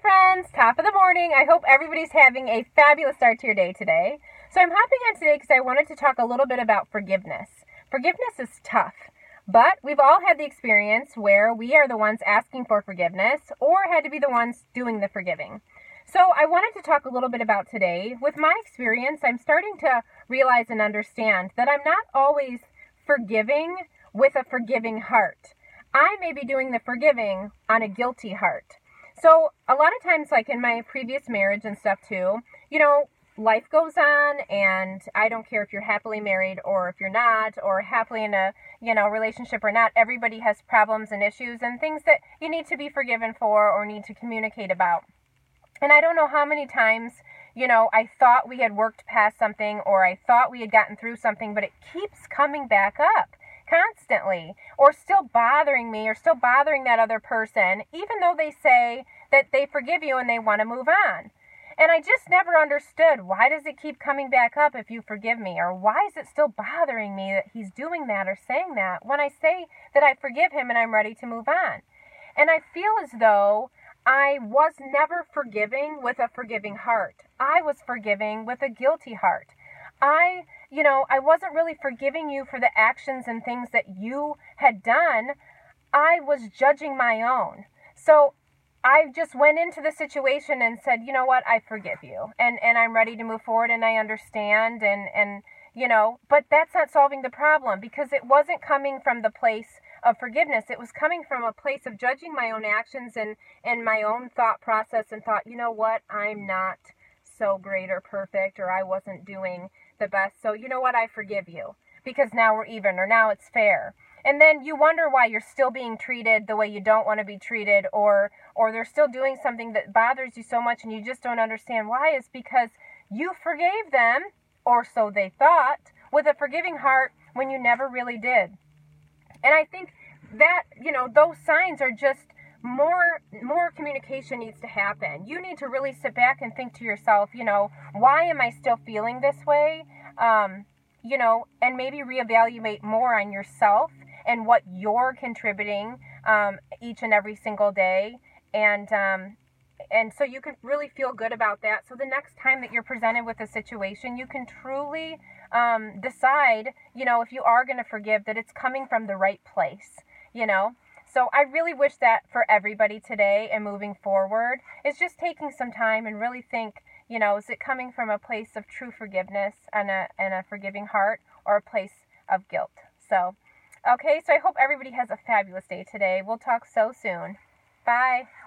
friends, top of the morning. I hope everybody's having a fabulous start to your day today. So I'm hopping on today because I wanted to talk a little bit about forgiveness. Forgiveness is tough, but we've all had the experience where we are the ones asking for forgiveness or had to be the ones doing the forgiving. So I wanted to talk a little bit about today. With my experience, I'm starting to realize and understand that I'm not always forgiving with a forgiving heart. I may be doing the forgiving on a guilty heart. So a lot of times, like in my previous marriage and stuff too, life goes on, and I don't care if you're happily married or if you're not, or happily in a, relationship or not. Everybody has problems and issues and things that you need to be forgiven for or need to communicate about. And I don't know how many times, I thought we had worked past something or I thought we had gotten through something, but it keeps coming back up constantly, or still bothering me, or still bothering that other person, even though they say that they forgive you and they want to move on. And I just never understood, why does it keep coming back up if you forgive me? Or why is it still bothering me that he's doing that or saying that when I say that I forgive him and I'm ready to move on? And I feel as though I was never forgiving with a forgiving heart. I was forgiving with a guilty heart. I wasn't really forgiving you for the actions and things that you had done. I was judging my own. So I just went into the situation and said, you know what, I forgive you. And I'm ready to move forward, and I understand. But that's not solving the problem, because it wasn't coming from the place of forgiveness. It was coming from a place of judging my own actions and my own thought process, and thought, you know what, I'm not so great or perfect, or I wasn't doing the best. So you know what, I forgive you because now we're even, or now it's fair. And then you wonder why you're still being treated the way you don't want to be treated, or they're still doing something that bothers you so much and you just don't understand why. It's because you forgave them, or so they thought, with a forgiving heart when you never really did. And I think that, those signs are just more communication needs to happen. You need to really sit back and think to yourself, why am I still feeling this way? And maybe reevaluate more on yourself and what you're contributing each and every single day. And so you can really feel good about that. So the next time that you're presented with a situation, you can truly decide, if you are going to forgive, that it's coming from the right place, So I really wish that for everybody today and moving forward is just taking some time and really think, is it coming from a place of true forgiveness and a forgiving heart, or a place of guilt? So, okay, so I hope everybody has a fabulous day today. We'll talk so soon. Bye.